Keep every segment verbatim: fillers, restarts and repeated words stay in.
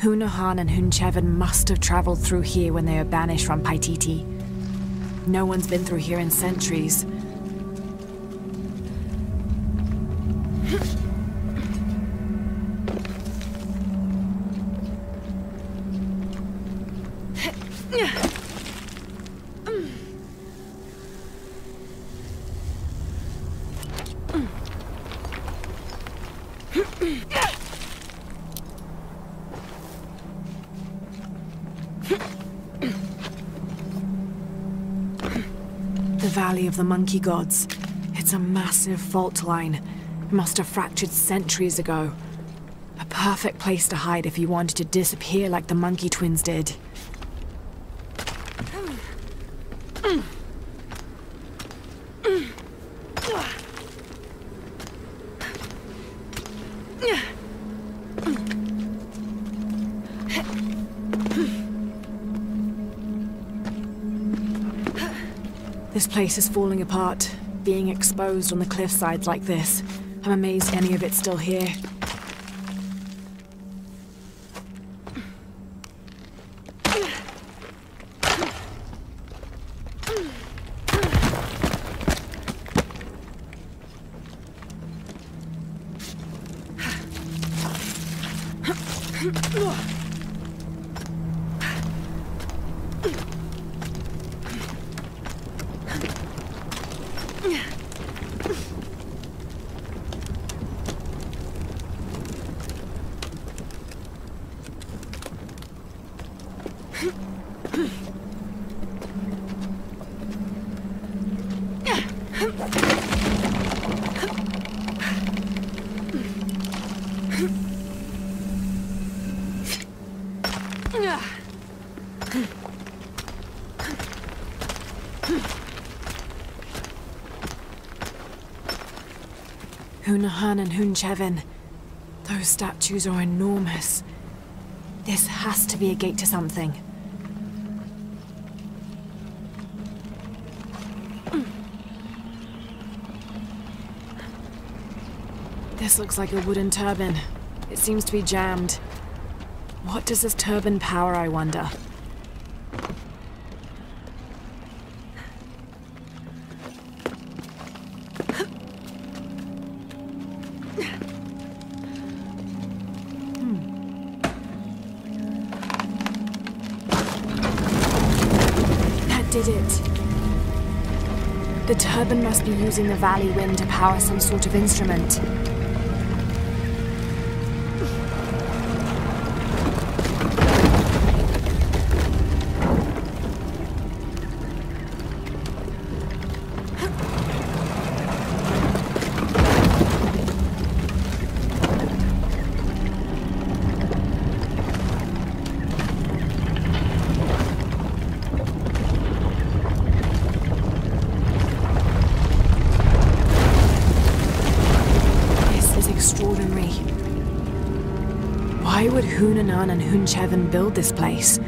Hunahan and Hunchevin must have traveled through here when they were banished from Paititi. No one's been through here in centuries. The Valley of the Monkey Gods. It's a massive fault line. It must have fractured centuries ago. A perfect place to hide if you wanted to disappear like the Monkey Twins did. This place is falling apart, being exposed on the cliffsides like this. I'm amazed any of it's still here. Hunahan and Hunchevin. Those statues are enormous. This has to be a gate to something. This looks like a wooden turbine. It seems to be jammed. What does this turbine power, I wonder? Did it. The turbine must be using the valley wind to power some sort of instrument. Why would Hunahan and Hunchevin build this place?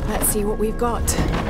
Let's see what we've got.